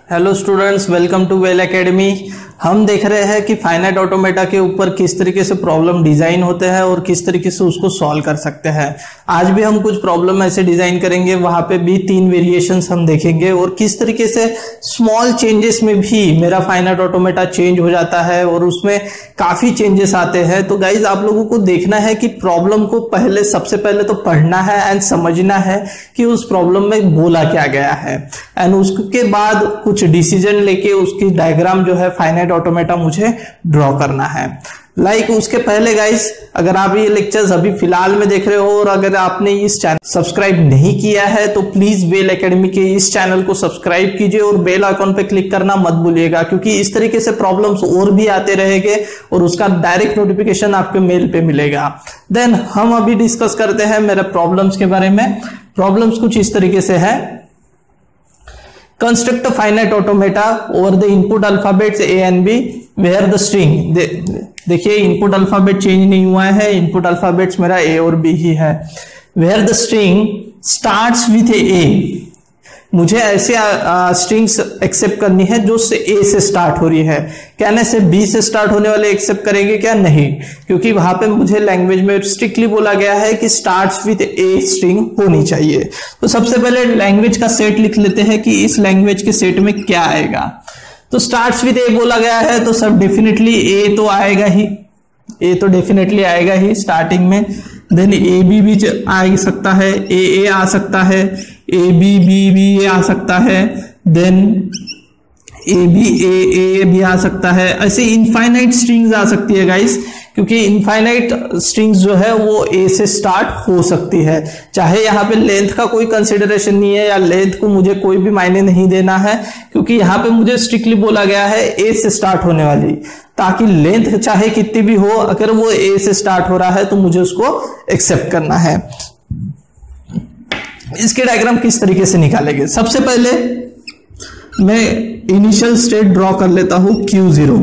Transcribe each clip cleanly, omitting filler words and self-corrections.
Hello students, welcome to Well Academy. हम देख रहे हैं कि फाइनाइट ऑटोमेटा के ऊपर किस तरीके से प्रॉब्लम डिजाइन होते हैं और किस तरीके से उसको सॉल्व कर सकते हैं। आज भी हम कुछ प्रॉब्लम ऐसे डिजाइन करेंगे, वहां पे भी 3 वेरिएशंस हम देखेंगे और किस तरीके से स्मॉल चेंजेस में भी मेरा फाइनाइट ऑटोमेटा चेंज हो जाता है और उसमें काफी चेंजेस आते हैं। तो गाइज आप लोगों को देखना है कि प्रॉब्लम को सबसे पहले तो पढ़ना है एंड समझना है कि उस प्रॉब्लम में बोला क्या गया है, एंड उसके बाद कुछ डिसीजन लेके उसकी डायग्राम जो है फाइनाइट ऑटोमेटा मुझे ड्रॉ करना है। उसके पहले गाइस, अगर आप ये लेक्चर्स अभी फिलहाल में देख रहे हो और अगर आपने इस चैनल सब्सक्राइब नहीं किया है तो प्लीज वेल एकेडमी के इस चैनल को सब्सक्राइब कीजिए और बेल आइकॉन पे क्लिक करना मत भूलिएगा, क्योंकि इस तरीके से प्रॉब्लम्स और भी आते रहेंगे और उसका डायरेक्ट नोटिफिकेशन आपके मेल पे मिलेगा। देन हम अभी डिस्कस करते हैं मेरे प्रॉब्लम्स के बारे में। प्रॉब्लम्स कुछ इस तरीके से है। Construct a finite automata over the input alphabets A and B where the string, देखिए इनपुट अल्फाबेट चेंज नहीं हुआ है, इनपुट अल्फाबेट्स मेरा A और B ही है। where the string starts with A, मुझे ऐसे स्ट्रिंग्स एक्सेप्ट करनी है जो से A से स्टार्ट हो रही है। कहने से B से स्टार्ट होने वाले एक्सेप्ट करेंगे क्या? नहीं, क्योंकि वहां पे मुझे लैंग्वेज में स्ट्रिक्टली बोला गया है कि स्टार्ट्स विद A स्ट्रिंग होनी चाहिए। तो सबसे पहले लैंग्वेज का सेट लिख लेते हैं कि इस लैंग्वेज के सेट में क्या आएगा। तो स्टार्ट्स विद A बोला गया है तो सब डेफिनेटली A तो आएगा ही, A तो डेफिनेटली आएगा ही स्टार्टिंग में। देन ए बी भी आ सकता है, ए आ सकता है, ए बी बी बी आ सकता है, देन ए बी ए भी आ सकता है। ऐसे इनफाइनाइट स्ट्रिंग्स आ सकती है गाइस, क्योंकि इनफाइनाइट स्ट्रिंग्स जो है वो ए से स्टार्ट हो सकती है। चाहे यहाँ पे लेंथ का कोई कंसिडरेशन नहीं है या लेंथ को मुझे कोई भी मायने नहीं देना है, क्योंकि यहाँ पे मुझे स्ट्रिक्टली बोला गया है ए से स्टार्ट होने वाली, ताकि लेंथ चाहे कितनी भी हो, अगर वो ए से स्टार्ट हो रहा है तो मुझे उसको एक्सेप्ट करना है। इसके डायग्राम किस तरीके से निकालेंगे? सबसे पहले मैं इनिशियल स्टेट ड्रॉ कर लेता हूं Q0।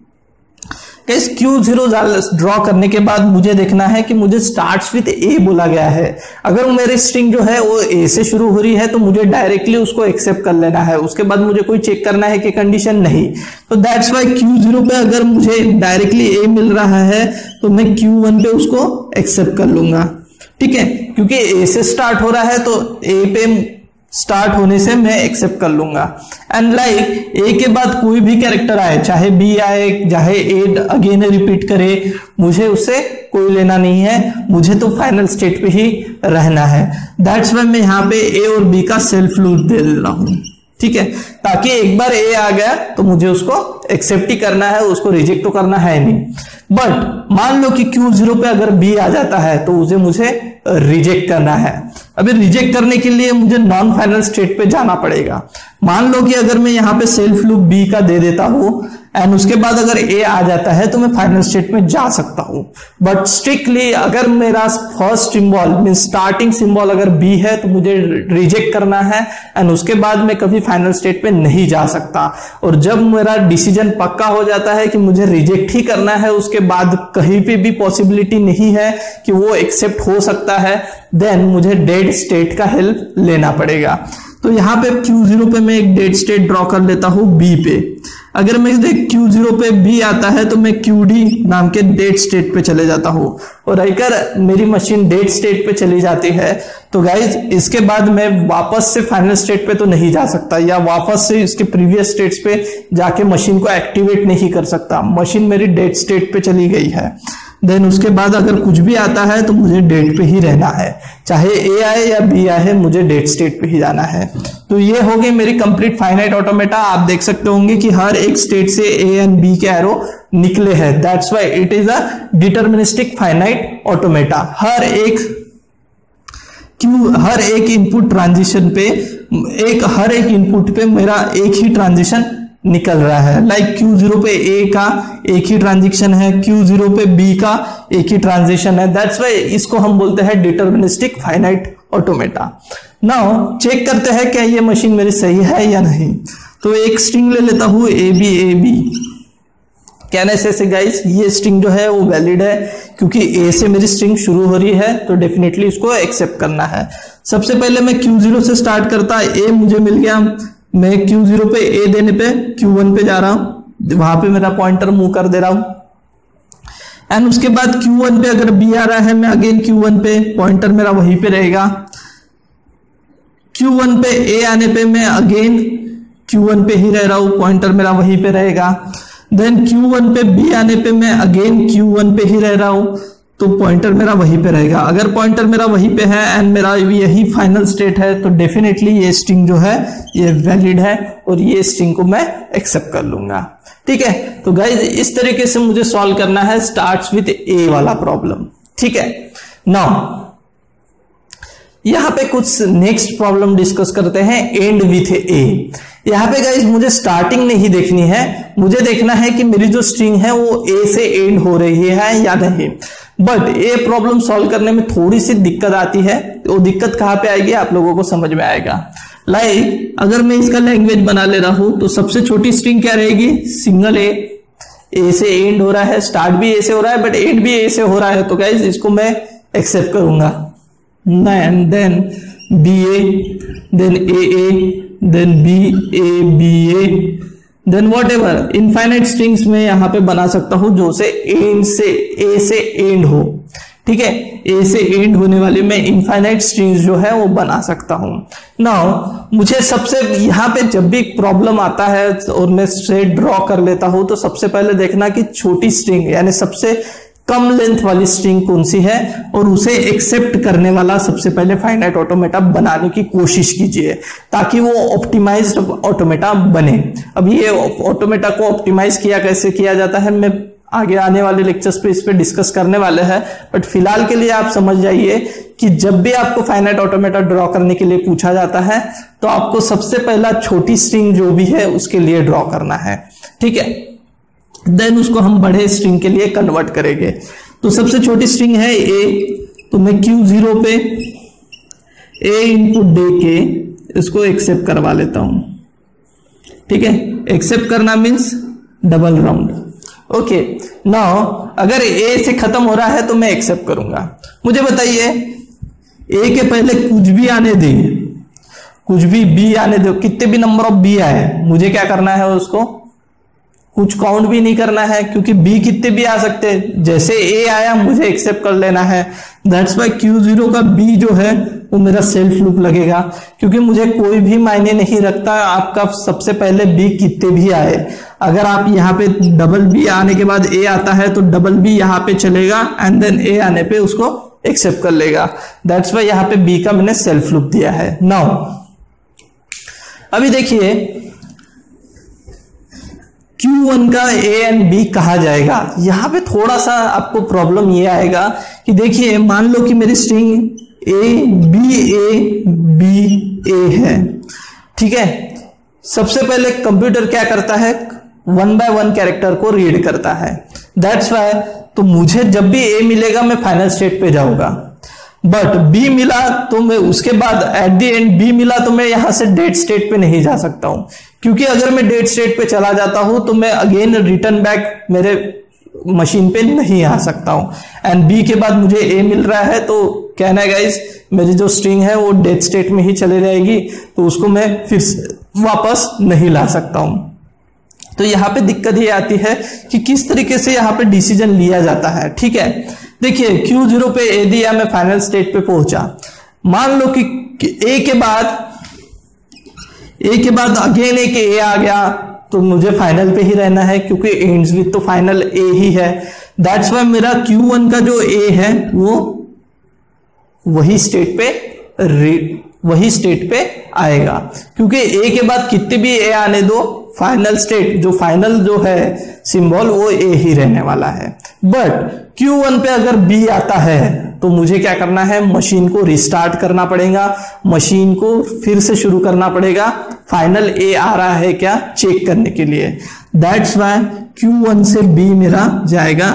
इस Q0 ड्रॉ करने के बाद मुझे देखना है कि मुझे स्टार्ट्स विद A बोला गया है। अगर मेरी स्ट्रिंग जो है वो A से शुरू हो रही है तो मुझे डायरेक्टली उसको एक्सेप्ट कर लेना है, उसके बाद मुझे कोई चेक करना है कि कंडीशन नहीं। तो दैट्स वाई Q0 पे अगर मुझे डायरेक्टली A मिल रहा है तो मैं Q1 पे उसको एक्सेप्ट कर लूंगा, ठीक है, क्योंकि A से स्टार्ट हो रहा है तो A पे स्टार्ट होने से मैं एक्सेप्ट कर लूंगा। एंड A के बाद कोई भी कैरेक्टर आए, चाहे B आए, चाहे A अगेन रिपीट करे, मुझे उससे कोई लेना नहीं है, मुझे तो फाइनल स्टेट पे ही रहना है। दैट्स वाई मैं यहाँ पे A और B का सेल्फ लूप दे रहा हूं, ठीक है, ताकि एक बार A आ गया तो मुझे उसको एक्सेप्ट ही करना है, उसको रिजेक्ट तो करना है नहीं। बट मान लो कि Q0 पे अगर B आ जाता है तो उसे मुझे रिजेक्ट करना है। अभी रिजेक्ट करने के लिए मुझे नॉन फाइनल स्टेट पे जाना पड़ेगा। मान लो कि अगर मैं यहाँ पे सेल्फ लूप B का दे देता हूं एंड उसके बाद अगर A आ जाता है तो मैं फाइनल स्टेट में जा सकता हूं। बट स्ट्रिक्टली अगर मेरा first symbol mean starting symbol अगर B है तो मुझे रिजेक्ट करना है एंड उसके बाद मैं कभी फाइनल स्टेट पे नहीं जा सकता। और जब मेरा डिसीजन पक्का हो जाता है कि मुझे रिजेक्ट ही करना है, उसके बाद कहीं पे भी पॉसिबिलिटी नहीं है कि वो एक्सेप्ट हो सकता है, देन मुझे डेड स्टेट का हेल्प लेना पड़ेगा। तो यहाँ पे Q0 पे मैं एक डेड स्टेट ड्रॉ कर लेता हूं B पे। अगर मैं देख Q0 पे B आता है तो मैं QD नाम के डेड स्टेट पे चले जाता हूं, और अगर मेरी मशीन डेड स्टेट पे चली जाती है तो गाइज इसके बाद मैं वापस से फाइनल स्टेट पे तो नहीं जा सकता, या वापस से इसके प्रीवियस स्टेट्स पे जाके मशीन को एक्टिवेट नहीं कर सकता। मशीन मेरी डेड स्टेट पे चली गई है। देन उसके बाद अगर कुछ भी आता है तो मुझे डेड पे ही रहना है, चाहे A आए या B आए, मुझे डेड स्टेट पे ही जाना है। तो ये हो गई मेरी कंप्लीट फाइनाइट ऑटोमेटा। आप देख सकते होंगे कि हर एक स्टेट से A एंड B के एरो निकले हैं। That's why it is a deterministic finite automata. हर एक इनपुट ट्रांजिशन पे हर एक इनपुट पे मेरा एक ही ट्रांजिशन निकल रहा है। लाइक Q0 पे A का एक ही ट्रांजिशन है, Q0 पे B का एक ही ट्रांजिशन है। दैट्स वाई इसको हम बोलते हैं deterministic finite automata. Now check करते हैं क्या ये मशीन मेरी सही है या नहीं। तो एक स्ट्रिंग ले लेता हूं A B। कहने से गाइस ये स्ट्रिंग जो है वो वैलिड है, क्योंकि A से मेरी स्ट्रिंग शुरू हो रही है तो डेफिनेटली इसको एक्सेप्ट करना है। सबसे पहले मैं Q0 से स्टार्ट करता, A मुझे मिल गया, मैं Q0 पे A देने पे Q1 पे जा रहा हूं, वहां पे मेरा पॉइंटर मूव कर दे रहा हूं। एंड उसके बाद Q1 पे अगर B आ रहा है, मैं अगेन Q1 पे, पॉइंटर मेरा वहीं पे रहेगा। Q1 पे A आने पे मैं अगेन Q1 पे ही रह रहा हूं, पॉइंटर मेरा वहीं पे रहेगा। देन Q1 पे B आने पे मैं अगेन Q1 पे ही रह रहा हूं, तो पॉइंटर मेरा वहीं पे रहेगा। अगर पॉइंटर मेरा वहीं पे है एंड मेरा यही फाइनल स्टेट है, तो डेफिनेटली ये स्ट्रिंग जो है ये वैलिड है और ये स्ट्रिंग को मैं एक्सेप्ट कर लूंगा। ठीक है, तो गाइज इस तरीके से मुझे सॉल्व करना है स्टार्ट्स विद ए वाला प्रॉब्लम। ठीक है, नाउ यहां पे कुछ नेक्स्ट प्रॉब्लम डिस्कस करते हैं, एंड विथ ए। यहां पे गाइज मुझे स्टार्टिंग नहीं देखनी है, मुझे देखना है कि मेरी जो स्ट्रिंग है वो ए से एंड हो रही है या नहीं। बट ये प्रॉब्लम सॉल्व करने में थोड़ी सी दिक्कत आती है। वो दिक्कत कहां पे आएगी आप लोगों को समझ में आएगा। लाइक अगर मैं इसका लैंग्वेज बना ले रहा हूं, तो सबसे छोटी स्ट्रिंग क्या रहेगी, सिंगल ए से एंड हो रहा है, स्टार्ट भी ए से हो रहा है बट एंड भी ए से हो रहा है, तो गाइज इसको मैं एक्सेप्ट करूंगा। And then B A, then A, then B A, then whatever infinite strings में यहां पे बना सकता हूं जो से एंड से ए से एंड हो। ठीक है, ए से एंड होने वाली मैं इनफाइनाइट स्ट्रिंग्स जो है वो बना सकता हूं। नाउ मुझे सबसे यहां पे जब भी प्रॉब्लम आता है और मैं स्ट्रेट ड्रॉ कर लेता हूं, तो सबसे पहले देखना कि छोटी स्ट्रिंग यानी सबसे कम लेंथ वाली स्ट्रिंग कौन सी है और उसे एक्सेप्ट करने वाला सबसे पहले फाइनाइट ऑटोमेटा बनाने की कोशिश कीजिए, ताकि वो ऑप्टिमाइज्ड ऑटोमेटा बने। अब ये ऑटोमेटा को ऑप्टिमाइज कैसे किया जाता है, मैं आगे आने वाले लेक्चर्स पे इस पे डिस्कस करने वाले हैं। बट फिलहाल के लिए आप समझ जाइए कि जब भी आपको फाइनाइट ऑटोमेटा ड्रॉ करने के लिए पूछा जाता है, तो आपको सबसे पहला छोटी स्ट्रिंग जो भी है उसके लिए ड्रॉ करना है। ठीक है, देन उसको हम बड़े स्ट्रिंग के लिए कन्वर्ट करेंगे। तो सबसे छोटी स्ट्रिंग है ए, तो मैं Q0 पे ए इनपुट दे के इसको एक्सेप्ट करवा लेता हूं। ठीक है, एक्सेप्ट करना means double round. Okay, now अगर ए से खत्म हो रहा है तो मैं एक्सेप्ट करूंगा। मुझे बताइए ए के पहले कुछ भी आने दे, कुछ भी बी आने दो, कितने भी नंबर ऑफ बी आए, मुझे क्या करना है, उसको कुछ काउंट भी नहीं करना है, क्योंकि बी कितने भी आ सकते हैं। जैसे ए आया मुझे एक्सेप्ट कर लेना है। दैट्स वाई Q0 का बी जो है वो मेरा सेल्फ लूप लगेगा, क्योंकि मुझे कोई भी मायने नहीं रखता आपका सबसे पहले बी कितने भी आए। अगर आप यहाँ पे डबल बी आने के बाद ए आता है तो डबल बी यहाँ पे चलेगा एंड देन ए आने पे उसको एक्सेप्ट कर लेगा। दैट्स वाई यहाँ पे बी का मैंने सेल्फ लूप दिया है। नाउ अभी देखिए Q1 का A एंड B कहा जाएगा। यहां पे थोड़ा सा आपको प्रॉब्लम ये आएगा कि देखिए मान लो कि मेरी स्ट्रिंग A है। ठीक है, सबसे पहले कंप्यूटर क्या करता है, 1 by 1 कैरेक्टर को रीड करता है। दैट्स वाई तो मुझे जब भी A मिलेगा मैं फाइनल स्टेट पे जाऊंगा, बट B मिला तो मैं उसके बाद एट द एंड B मिला तो मैं यहां से डेट स्टेट पे नहीं जा सकता हूं, क्योंकि अगर मैं डेट स्टेट पे चला जाता हूं तो मैं अगेन रिटर्न बैक मेरे मशीन पे नहीं आ सकता हूं। एंड B के बाद मुझे A मिल रहा है, तो कहना है गाइस मेरी जो स्ट्रिंग है वो डेट स्टेट में ही चले रहेगी, तो उसको मैं फिर वापस नहीं ला सकता हूं। तो यहां पे दिक्कत ये आती है कि किस तरीके से यहां पे डिसीजन लिया जाता है। ठीक है, देखिए Q0 पे A दिया, मैं फाइनल स्टेट पे पहुंचा। मान लो कि A के बाद अगेन एक A आ गया, तो मुझे फाइनल पे ही रहना है, क्योंकि एंड्स विथ तो फाइनल A ही है। दैट्स वाई मेरा Q1 का जो A है वो वही स्टेट पे आएगा, क्योंकि A के बाद कितने भी A आने दो, फाइनल स्टेट जो फाइनल जो है सिंबल वो A ही रहने वाला है। बट Q1 पे अगर B आता है तो मुझे क्या करना है, मशीन को रिस्टार्ट करना पड़ेगा, मशीन को फिर से शुरू करना पड़ेगा, फाइनल A आ रहा है क्या चेक करने के लिए। दैट्स वाई Q1 से B मेरा जाएगा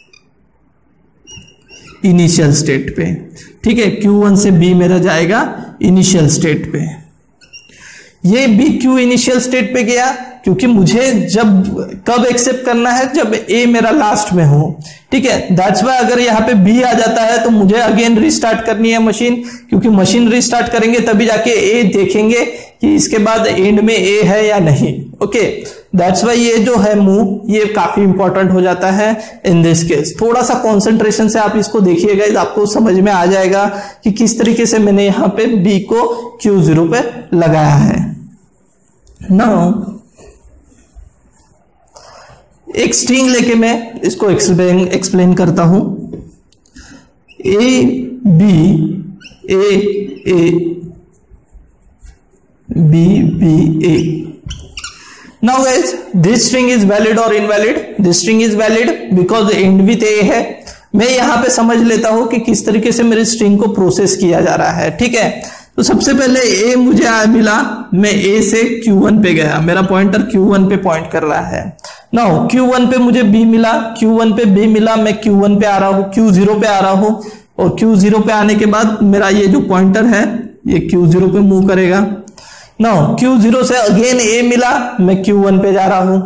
इनिशियल स्टेट पे। ठीक है, Q1 से B मेरा जाएगा इनिशियल स्टेट पे। ये बी क्यों इनिशियल स्टेट पे गया, क्योंकि मुझे कब एक्सेप्ट करना है, जब ए मेरा लास्ट में हो, ठीक है। दैट्स वाई अगर यहाँ पे बी आ जाता है तो मुझे अगेन रिस्टार्ट करनी है मशीन, क्योंकि मशीन रिस्टार्ट करेंगे तभी जाके ए देखेंगे कि इसके बाद एंड में ए है या नहीं। ओके, दैट्स वाई ये जो है मूव ये काफी इंपॉर्टेंट हो जाता है इन दिस केस। थोड़ा सा कॉन्सेंट्रेशन से आप इसको देखिएगा, आपको समझ में आ जाएगा कि किस तरीके से मैंने यहाँ पे बी को Q0 पे लगाया है। नाउ एक स्ट्रिंग लेके मैं इसको एक्सप्लेन करता हूं। A B A. Now guys, this string is valid or invalid? This string is valid because end with a है। मैं यहां पे समझ लेता हूं कि किस तरीके से मेरे स्ट्रिंग को प्रोसेस किया जा रहा है, ठीक है। तो सबसे पहले a मुझे मिला, मैं a से Q1 पे गया, मेरा पॉइंटर Q1 पे पॉइंट कर रहा है। नाउ Q1 पे मुझे b मिला, Q1 पे b मिला, मैं Q1 पे आ रहा हूं, Q0 पे आ रहा हूं, और Q0 पे आने के बाद मेरा ये जो पॉइंटर है ये Q0 पे मूव करेगा। नाउ Q0 से अगेन a मिला, मैं Q1 पे जा रहा हूं।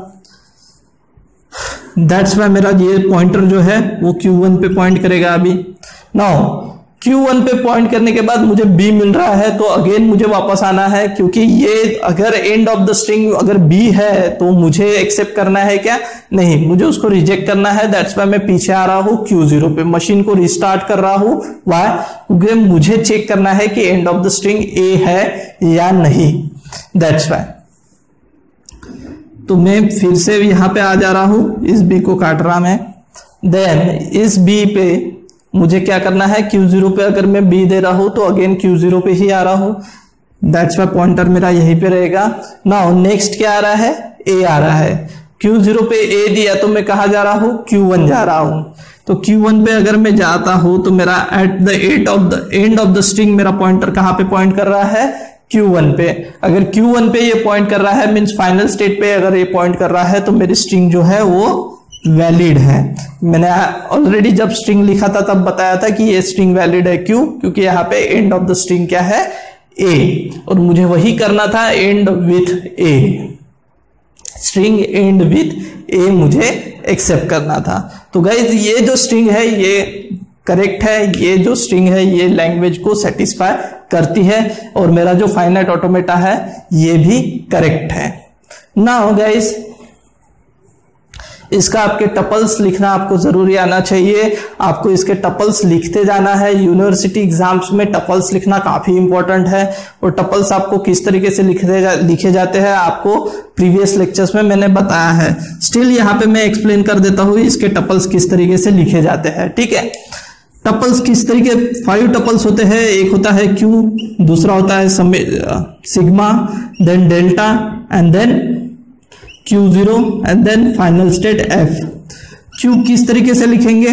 दैट्स वाई मेरा ये पॉइंटर जो है वो Q1 पे पॉइंट करेगा अभी। नाउ Q1 पे पॉइंट करने के बाद मुझे b मिल रहा है, तो अगेन मुझे वापस आना है, क्योंकि ये अगर एंड ऑफ द स्ट्रिंग अगर b है तो मुझे एक्सेप्ट करना है क्या, नहीं, मुझे उसको रिजेक्ट करना है। दैट्स वाई मैं पीछे आ रहा हूं Q0 पे, मशीन को रिस्टार्ट कर रहा हूं। वाई? क्योंकि मुझे चेक करना है कि end of the string a है या नहीं। That's why. तो मैं फिर से यहां पे आ जा रहा हूं, इस b को काट रहा मैं। देन इस b पे मुझे क्या करना है, Q0 पे अगर मैं b दे रहा हूं तो अगेन Q0 पे ही आ रहा हूं। दैट्स वाई पॉइंटर मेरा यहीं पे रहेगा। नाउ नेक्स्ट क्या आ रहा है, a आ रहा है। Q0 पे a दिया तो मैं कहा जा रहा हूं, Q1 जा रहा हूं। तो Q1 पे अगर मैं जाता हूं तो मेरा at the end of the string मेरा पॉइंटर कहां पे पॉइंट कर रहा है, Q1 पे। अगर Q1 पे ये पॉइंट कर रहा है, मींस फाइनल स्टेट पे अगर ये पॉइंट कर रहा है, तो मेरी स्ट्रिंग जो है वो वैलिड है। मैंने ऑलरेडी जब स्ट्रिंग लिखा था तब बताया था कि ये स्ट्रिंग वैलिड है। क्यों? क्योंकि यहाँ पे एंड ऑफ द स्ट्रिंग क्या है, ए, और मुझे वही करना था, end with A. String end with A मुझे एक्सेप्ट करना था। तो गाइज ये जो स्ट्रिंग है ये करेक्ट है, ये जो स्ट्रिंग है ये लैंग्वेज को सेटिस्फाई करती है, और मेरा जो फाइनाइट ऑटोमेटा है ये भी करेक्ट है। नाउ गाइज इसका आपके टपल्स लिखना आपको जरूरी आना चाहिए। आपको इसके टपल्स लिखते जाना है। यूनिवर्सिटी एग्जाम्स में टपल्स लिखना काफी इंपॉर्टेंट है, और टपल्स आपको किस तरीके से लिखे जाते हैं आपको प्रीवियस लेक्चर्स में मैंने बताया है। स्टिल यहाँ पे मैं एक्सप्लेन कर देता हूँ इसके टपल्स किस तरीके से लिखे जाते हैं, ठीक है। टपल्स किस तरीके, 5 टपल्स होते हैं। एक होता है Q, दूसरा होता है sigma, then delta, and then Q0, and then final state F। Q किस तरीके से लिखेंगे,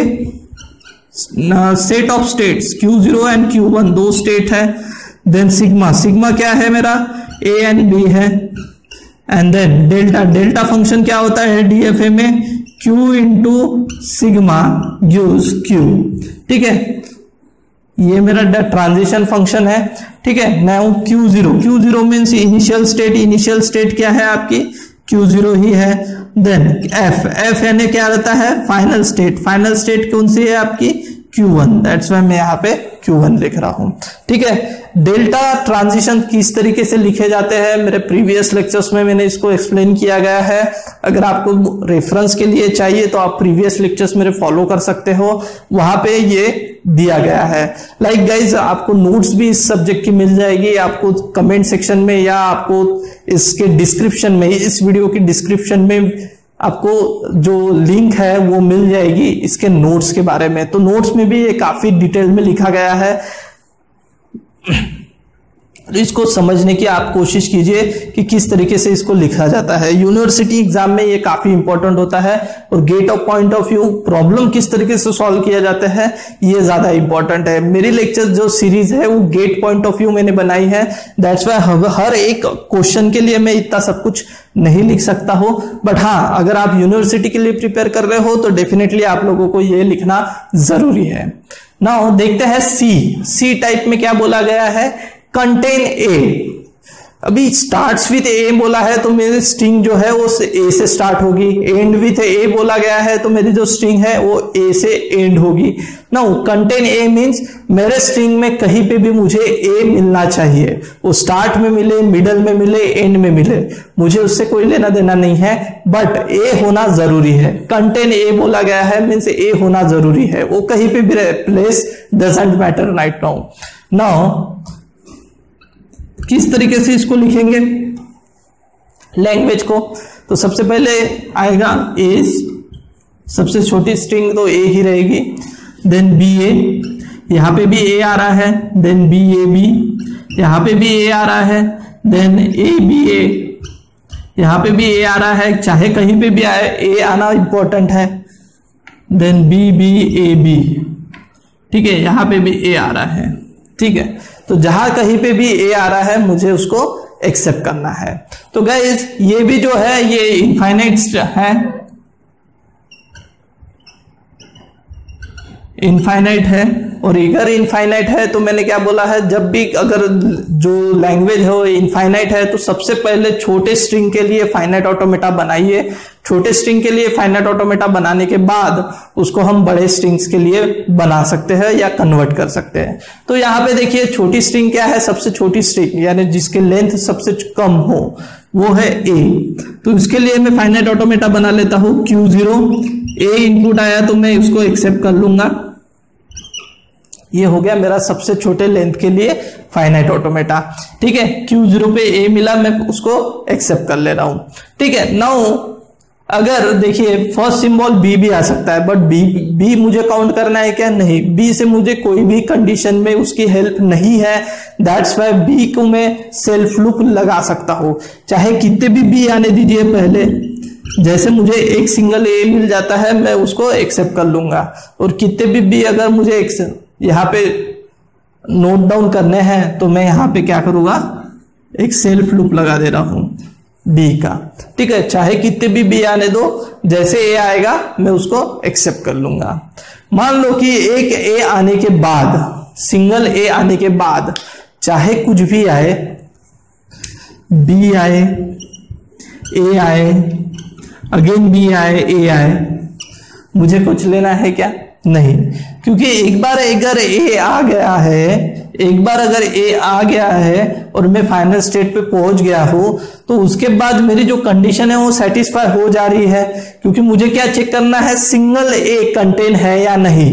set of states Q0 and Q1 दो स्टेट है। देन सिग्मा क्या है मेरा, A एंड B है। एंड देन डेल्टा फंक्शन क्या होता है DFA में, Q into sigma gives Q, ठीक है। ये मेरा ट्रांजिशन फंक्शन है, ठीक है। Now Q0 means initial state क्या है आपकी, Q0 ही है। देन F यानी क्या रहता है, फाइनल स्टेट कौन सी है आपकी, Q1। दैट्स वाई मैं यहाँ पे Q1 लिख रहा हूं, ठीक है। डेल्टा ट्रांजिशन किस तरीके से लिखे जाते हैं मेरे प्रीवियस लेक्चर्स में मैंने इसको एक्सप्लेन किया गया है। अगर आपको रेफरेंस के लिए चाहिए तो आप प्रीवियस लेक्चर्स मेरे फॉलो कर सकते हो, वहां पे ये दिया गया है। लाइक गाइज आपको नोट्स भी इस सब्जेक्ट की मिल जाएगी, आपको कमेंट सेक्शन में या आपको इसके डिस्क्रिप्शन में, इस वीडियो की डिस्क्रिप्शन में आपको जो लिंक है वो मिल जाएगी इसके नोट्स के बारे में। तो नोट्स में भी ये काफी डिटेल में लिखा गया है। इसको समझने की आप कोशिश कीजिए कि किस तरीके से इसको लिखा जाता है। यूनिवर्सिटी एग्जाम में ये काफी इंपॉर्टेंट होता है, और GATE of point of view problem किस तरीके से सॉल्व किया जाता है ये ज्यादा इंपॉर्टेंट है। मेरी लेक्चर जो सीरीज है वो गेट पॉइंट ऑफ व्यू मैंने बनाई है। दैट्स वाई हर एक क्वेश्चन के लिए मैं इतना सब कुछ नहीं लिख सकता हूं, बट हाँ अगर आप यूनिवर्सिटी के लिए प्रिपेयर कर रहे हो तो डेफिनेटली आप लोगों को ये लिखना जरूरी है। नाउ देखते हैं सी टाइप में क्या बोला गया है, कंटेन ए। अभी स्टार्ट्स विथ ए बोला है तो मेरी स्ट्रिंग जो है वो ए से स्टार्ट होगी, एंड विथ ए बोला गया है तो मेरी जो स्ट्रिंग है वो ए से एंड होगी। नाउ कंटेन ए मींस मेरे स्ट्रिंग में कहीं पे भी मुझे ए मिलना चाहिए, वो स्टार्ट में मिले, मिडल में मिले, एंड में मिले, मुझे उससे कोई लेना देना नहीं है, बट ए होना जरूरी है। कंटेन ए बोला गया है मींस ए होना जरूरी है, वो कहीं पे भी place doesn't matter right now. Now किस तरीके से इसको लिखेंगे लैंग्वेज को, तो सबसे पहले आएगा ए, सबसे छोटी स्ट्रिंग तो ए ही रहेगी, देन बी ए, यहां पे भी ए आ रहा है, देन बी ए बी, यहां पे भी ए आ रहा है, देन ए बी ए, यहां पे भी ए आ रहा है, चाहे कहीं पे भी आए ए आना इंपॉर्टेंट है, then B B A B, ठीक है, यहां पे भी ए आ रहा है, ठीक है। तो जहां कहीं पे भी ए आ रहा है मुझे उसको एक्सेप्ट करना है। तो गाइस ये भी जो है ये इनफाइनाइट है, इनफाइनाइट है, और अगर इनफाइनाइट है तो मैंने क्या बोला है, जब भी अगर जो लैंग्वेज है वो इनफाइनाइट है तो सबसे पहले छोटे स्ट्रिंग के लिए फाइनाइट ऑटोमेटा बनाइए, छोटे स्ट्रिंग के लिए फाइनाइट ऑटोमेटा बनाने के बाद उसको हम बड़े स्ट्रिंग्स के लिए बना सकते हैं या कन्वर्ट कर सकते हैं। तो यहाँ पे देखिए छोटी स्ट्रिंग क्या है, सबसे छोटी स्ट्रिंग यानी जिसके लेंथ सबसे कम हो वो है ए। तो इसके लिए मैं फाइनाइट ऑटोमेटा बना लेता हूं Q0, ए इनपुट आया तो मैं उसको एक्सेप्ट कर लूंगा, ये हो गया मेरा सबसे छोटे लेंथ के लिए फाइनाइट ऑटोमेटा, ठीक है। Q0 पे ए मिला, मैं उसको एक्सेप्ट कर ले रहा हूं, ठीक है। नाउ अगर देखिए फर्स्ट सिंबल बी भी आ सकता है, बट बी मुझे काउंट करना है क्या, नहीं, बी से मुझे कोई भी कंडीशन में उसकी हेल्प नहीं है, दैट्स वाई बी को मैं सेल्फ लूप लगा सकता हूं, चाहे कितने भी बी आने दीजिए पहले, जैसे मुझे एक सिंगल ए मिल जाता है मैं उसको एक्सेप्ट कर लूंगा, और कितने भी बी अगर मुझे यहाँ पे नोट डाउन करने हैं तो मैं यहाँ पे क्या करूंगा, एक सेल्फ लूप लगा दे रहा हूं बी का, ठीक है, चाहे कितने भी बी आने दो, जैसे ए आएगा मैं उसको एक्सेप्ट कर लूंगा। मान लो कि एक ए आने के बाद, सिंगल ए आने के बाद चाहे कुछ भी आए, बी आए, ए आए, अगेन बी आए, ए आए, मुझे कुछ लेना है क्या, नहीं, क्योंकि एक बार अगर ए आ गया है, एक बार अगर ए आ गया है और मैं फाइनल स्टेट पे पहुंच गया हूं तो उसके बाद मेरी जो कंडीशन है वो सेटिस्फाई हो जा रही है, क्योंकि मुझे क्या चेक करना है, सिंगल ए कंटेन है या नहीं।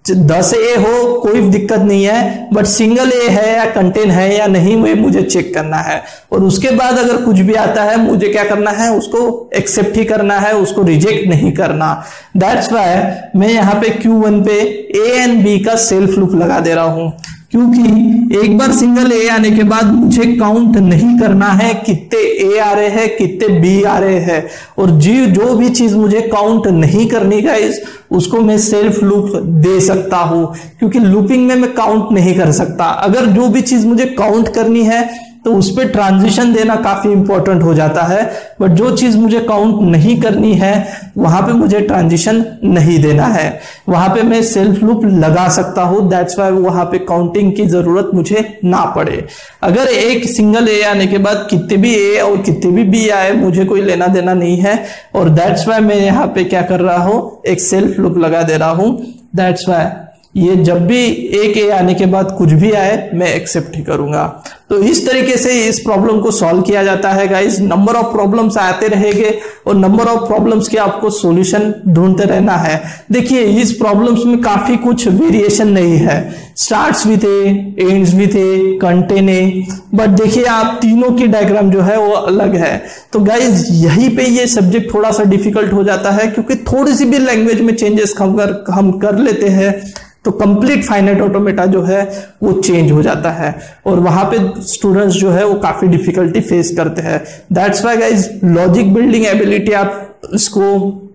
10 ए हो कोई दिक्कत नहीं है, बट सिंगल ए है या कंटेन है या नहीं वो मुझे चेक करना है, और उसके बाद अगर कुछ भी आता है मुझे क्या करना है, उसको एक्सेप्ट ही करना है, उसको रिजेक्ट नहीं करना। दैट्स वाई मैं यहाँ पे Q1 पे ए एंड बी का सेल्फ लूप लगा दे रहा हूं, क्योंकि एक बार सिंगल ए आने के बाद मुझे काउंट नहीं करना है कितने ए आ रहे हैं, कितने बी आ रहे हैं, और जो भी चीज मुझे काउंट नहीं करनी गाइस उसको मैं सेल्फ लूप दे सकता हूं, क्योंकि लूपिंग में मैं काउंट नहीं कर सकता। अगर जो भी चीज मुझे काउंट करनी है तो उस पर ट्रांजिशन देना काफी इंपॉर्टेंट हो जाता है, बट जो चीज मुझे काउंट नहीं करनी है वहां पे मुझे ट्रांजिशन नहीं देना है, वहां पे मैं सेल्फ लूप लगा सकता हूं, दैट्स वाई वहां पे काउंटिंग की जरूरत मुझे ना पड़े। अगर एक सिंगल ए आने के बाद कितने भी ए और कितने भी बी आए मुझे कोई लेना देना नहीं है, और दैट्स वाई मैं यहाँ पे क्या कर रहा हूं, एक सेल्फ लूप लगा दे रहा हूं। दैट्स वाई ये जब भी एक ए आने के बाद कुछ भी आए मैं एक्सेप्ट ही करूंगा। तो इस तरीके से इस प्रॉब्लम को सॉल्व किया जाता है गाइस। नंबर ऑफ प्रॉब्लम्स आते रहेंगे और नंबर ऑफ प्रॉब्लम्स के आपको सॉल्यूशन ढूंढते रहना है। देखिए इस प्रॉब्लम्स में काफी कुछ वेरिएशन नहीं है, starts with A, ends with A, contain A, but देखिए आप तीनों की डायग्राम जो है वो अलग है। तो गाइस यहीं पे ये सब्जेक्ट थोड़ा सा डिफिकल्ट हो जाता है, क्योंकि थोड़ी सी भी लैंग्वेज में चेंजेस हम कर लेते हैं तो कंप्लीट फाइनाइट ऑटोमेटा जो है वो चेंज हो जाता है, और वहां पे स्टूडेंट्स जो है वो काफी डिफिकल्टी फेस करते हैं। That's why guys logic building ability आप इसको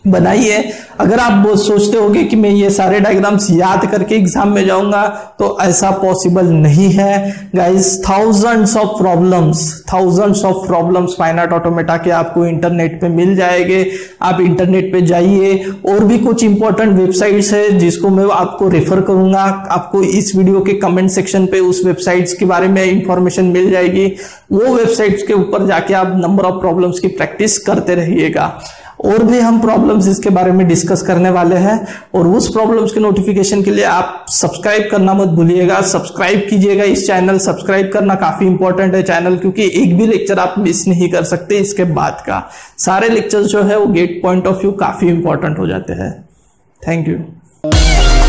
बनाइए। अगर आप वो सोचते होगे कि मैं ये सारे डायग्राम्स याद करके एग्जाम में जाऊंगा, तो ऐसा पॉसिबल नहीं है guys. Thousands of problems finite automata के आपको इंटरनेट पे मिल जाएंगे। आप इंटरनेट पे जाइए, और भी कुछ इंपॉर्टेंट वेबसाइट्स है जिसको मैं आपको रेफर करूंगा। आपको इस वीडियो के कमेंट सेक्शन पे उस वेबसाइट्स के बारे में इंफॉर्मेशन मिल जाएगी। वो वेबसाइट्स के ऊपर जाके आप नंबर ऑफ प्रॉब्लम्स की प्रैक्टिस करते रहिएगा। और भी हम प्रॉब्लम्स इसके बारे में डिस्कस करने वाले हैं, और उस प्रॉब्लम्स के नोटिफिकेशन के लिए आप सब्सक्राइब करना मत भूलिएगा। सब्सक्राइब कीजिएगा इस चैनल। सब्सक्राइब करना काफी इंपॉर्टेंट है चैनल, क्योंकि एक भी लेक्चर आप मिस नहीं कर सकते। इसके बाद का सारे लेक्चर्स जो है वो गेट पॉइंट ऑफ व्यू काफी इंपॉर्टेंट हो जाते हैं। Thank you.